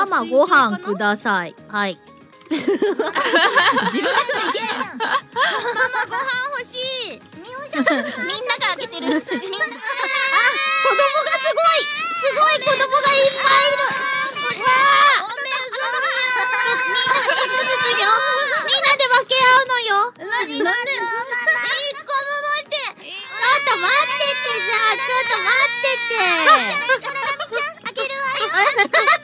ママご飯ください。はい。 自分でいけん。ママご飯欲しい。みんなが開けてる。みんな。あ、子供がすごい。すごい子供がいっぱいいる。わあ。みんなで分け合うのよ。何なんで？一個も持って。ちょっと待ってってじゃあ。ちょっと待ってって。あげるわよ。